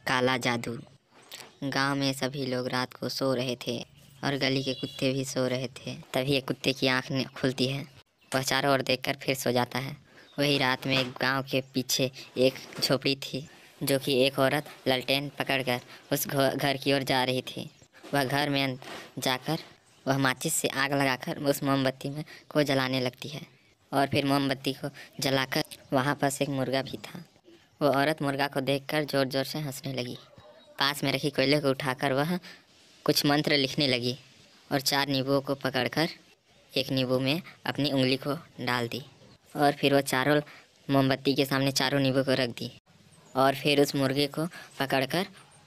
काला जादू। गांव में सभी लोग रात को सो रहे थे और गली के कुत्ते भी सो रहे थे। तभी एक कुत्ते की आंख खुलती है। वह चारों ओर देखकर फिर सो जाता है। वही रात में गांव के पीछे एक झोपड़ी थी, जो कि एक औरत ललटेन पकड़कर उस घर की ओर जा रही थी। वह घर में जाकर वह माचिस से आग लगाकर उस मोमबत्ती में को जलाने लगती है और फिर मोमबत्ती को जलाकर वहाँ पास एक मुर्गा भी था। वो औरत मुर्गा को देखकर ज़ोर ज़ोर से हंसने लगी। पास में रखी कोयले को उठाकर वह कुछ मंत्र लिखने लगी और 4 नींबुओं को पकड़कर एक नींबू में अपनी उंगली को डाल दी और फिर वह चारों मोमबत्ती के सामने चारों नींबू को रख दी और फिर उस मुर्गे को पकड़कर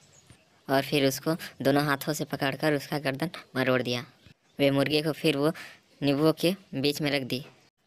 और फिर उसको दोनों हाथों से पकड़कर उसका गर्दन मरोड़ दिया। वे मुर्गे को फिर वो नींबुओं के बीच में रख दी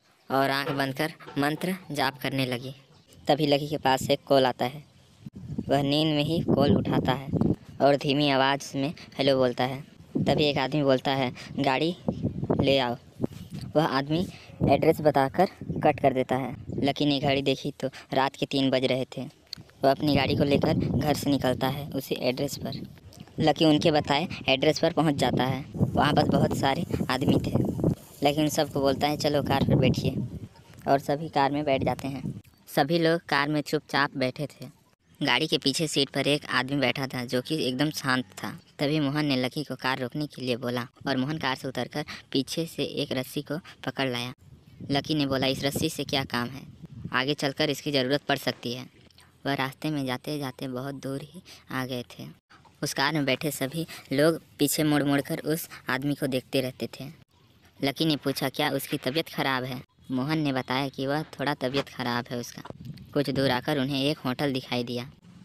और आंख बंद कर मंत्र जाप करने लगी। तभी लकी के पास से एक कॉल आता है। वह नींद में ही कॉल उठाता है और धीमी आवाज़ में हेलो बोलता है। तभी एक आदमी बोलता है, गाड़ी ले आओ। वह आदमी एड्रेस बताकर कट कर देता है। लकी ने घड़ी देखी तो रात के 3 बज रहे थे। वह अपनी गाड़ी को लेकर घर से निकलता है उसी एड्रेस पर। लकी उनके बताए एड्रेस पर पहुंच जाता है। वहाँ पर बहुत सारे आदमी थे। लकी उन सबको बोलता है, चलो कार पर बैठिए, और सभी कार में बैठ जाते हैं। सभी लोग कार में चुपचाप बैठे थे। गाड़ी के पीछे सीट पर एक आदमी बैठा था जो कि एकदम शांत था। तभी मोहन ने लकी को कार रोकने के लिए बोला और मोहन कार से उतरकर पीछे से एक रस्सी को पकड़ लाया। लकी ने बोला, इस रस्सी से क्या काम है, आगे चलकर इसकी ज़रूरत पड़ सकती है। वह रास्ते में जाते जाते बहुत दूर ही आ गए थे। उस कार में बैठे सभी लोग पीछे मुड़ मुड़ कर उस आदमी को देखते रहते थे। लकी ने पूछा, क्या उसकी तबीयत ख़राब है? मोहन ने बताया कि वह थोड़ा तबीयत ख़राब है उसका। कुछ दूर आकर उन्हें एक होटल दिखाई दिया।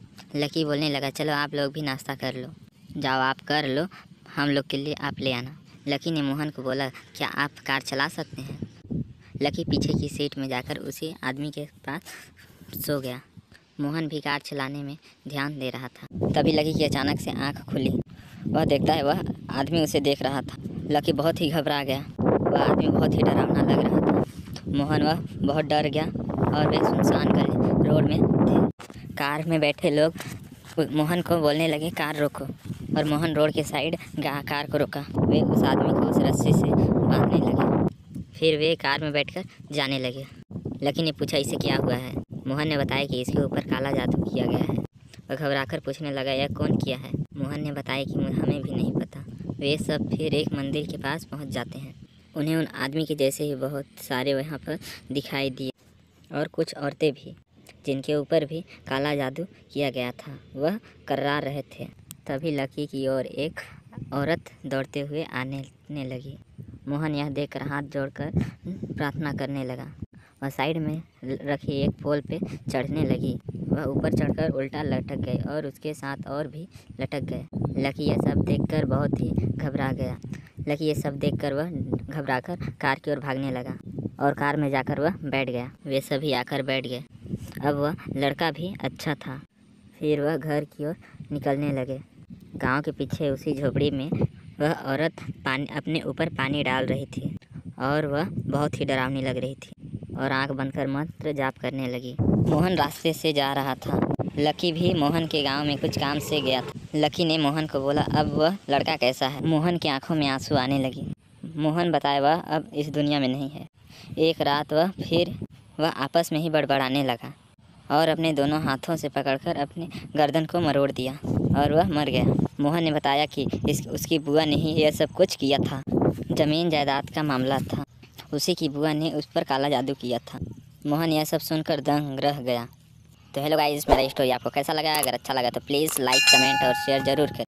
लकी बोलने लगा, चलो आप लोग भी नाश्ता कर लो, जाओ आप कर लो, हम लोग के लिए आप ले आना। लकी ने मोहन को बोला, क्या आप कार चला सकते हैं? लकी पीछे की सीट में जाकर उसी आदमी के पास सो गया। मोहन भी कार चलाने में ध्यान दे रहा था। तभी लकी की अचानक से आँख खुली। वह देखता है वह आदमी उसे देख रहा था। लकी बहुत ही घबरा गया। वह आदमी बहुत ही डरावना लग रहा था। मोहन वह बहुत डर गया और वे सुनसान गली रोड में थे। कार में बैठे लोग मोहन को बोलने लगे, कार रोको, और मोहन रोड के साइड कार को रोका। वे उस आदमी को उस रस्सी से बांधने लगे। फिर वे कार में बैठकर जाने लगे। लकी ने पूछा, इसे क्या हुआ है? मोहन ने बताया कि इसके ऊपर काला जादू किया गया है। वह घबराकर पूछने लगा, यह कौन किया है? मोहन ने बताया कि हमें भी नहीं पता। वे सब फिर एक मंदिर के पास पहुंच जाते हैं। उन्हें उन आदमी के जैसे ही बहुत सारे वहाँ पर दिखाई दिए और कुछ औरतें भी, जिनके ऊपर भी काला जादू किया गया था। वह कर्रा रहे थे। तभी लकी की ओर एक औरत दौड़ते हुए आने लगी। मोहन यह देखकर हाथ जोड़कर प्रार्थना करने लगा। वह साइड में रखी एक पोल पे चढ़ने लगी। वह ऊपर चढ़कर उल्टा लटक गए और उसके साथ और भी लटक गए। लकी यह सब देखकर बहुत ही घबरा गया। लकी ये सब देखकर वह घबराकर कार की ओर भागने लगा और कार में जाकर वह बैठ गया। वे सभी आकर बैठ गए। अब वह लड़का भी अच्छा था। फिर वह घर की ओर निकलने लगे। गांव के पीछे उसी झोपड़ी में वह औरत अपने ऊपर पानी डाल रही थी और वह बहुत ही डरावनी लग रही थी और आंख बंद कर मंत्र जाप करने लगी। मोहन रास्ते से जा रहा था। लकी भी मोहन के गांव में कुछ काम से गया था। लकी ने मोहन को बोला, अब वह लड़का कैसा है? मोहन की आंखों में आंसू आने लगे। मोहन बताया, वह अब इस दुनिया में नहीं है। एक रात वह आपस में ही बड़बड़ाने लगा और अपने दोनों हाथों से पकड़कर अपने गर्दन को मरोड़ दिया और वह मर गया। मोहन ने बताया कि उसकी बुआ ने ही यह सब कुछ किया था। ज़मीन जायदाद का मामला था। उसी की बुआ ने उस पर काला जादू किया था। मोहन यह सब सुनकर दंग रह गया। तो हेलो गाइस, मेरा स्टोरी आपको कैसा लगा? अगर अच्छा लगा तो प्लीज़ लाइक, कमेंट और शेयर ज़रूर करें।